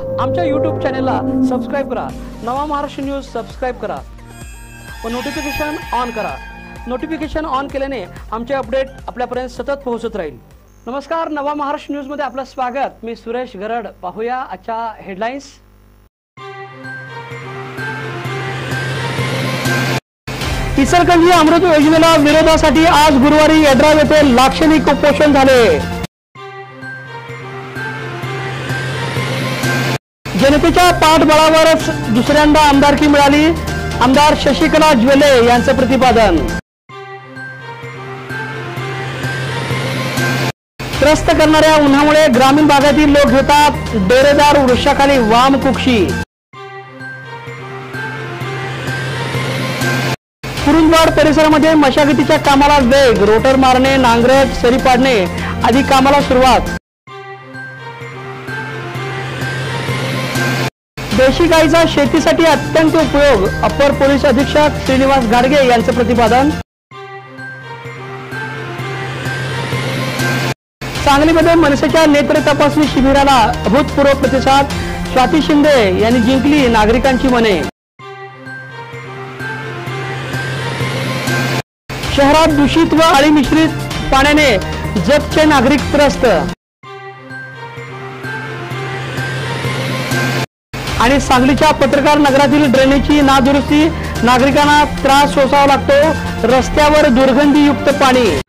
आमच्या YouTube चॅनलला subscribe करा। नवा महाराष्ट्र न्यूज सबस्क्राइब करा व नोटिफिकेशन ऑन करा। नोटिफिकेशन ऑन केल्याने आमचे अपडेट आपल्यापर्यंत सतत पोहोचत राहील। नमस्कार, नवा महाराष्ट्र न्यूज मध्ये आपलं स्वागत। मी सुरेश गरड। पाहूया आजच्या हेडलाईन्स। इचलकरंजी अमृत योजनेला विरोधासाठी आज गुरुवारी यड्राव येथे लाक्षणिक उपोषण झाले। जनतेच्या पाठबळावरच दुसऱ्यांदा आमदारकी मिळाली, आमदार शशिकला ज्वेले यांचं प्रतिपादन। त्रस्त करणाऱ्या उन्हामुळे ग्रामीण भागातील लोक घेतात डेरेदार वृक्षाखाली वाम कुक्षी। कुरुंदवाड परिसरामध्ये मशागतीच्या कामाला वेग, रोटर मारणे, नांगरट, सरी पाडणे आदी कामाला सुरुवात। देशी गाईचा शेतीसाठी अत्यंत उपयोग, अपर पोलीस अधीक्षक श्रीनिवास गाडगे यांचं प्रतिपादन। सांगलीमध्ये मनसेच्या नेत्र तपासणी शिबिराला अभूतपूर्व प्रतिसाद, स्वाती शिंदे यांनी जिंकली नागरिकांची मने। शहरात दूषित व अळी मिश्रित पाण्याने जतचे नागरिक त्रस्त। आणि सांगलीच्या पत्रकार नगरातील ड्रेनेजची नादुरुस्ती, नागरिकांना त्रास सोसावा लागतो, रस्त्यावर दुर्गंधीयुक्त पाणी।